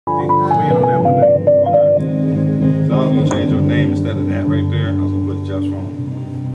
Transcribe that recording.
on that one day. Okay. So I was gonna change your name instead of that right there. I was gonna put Jeff's phone.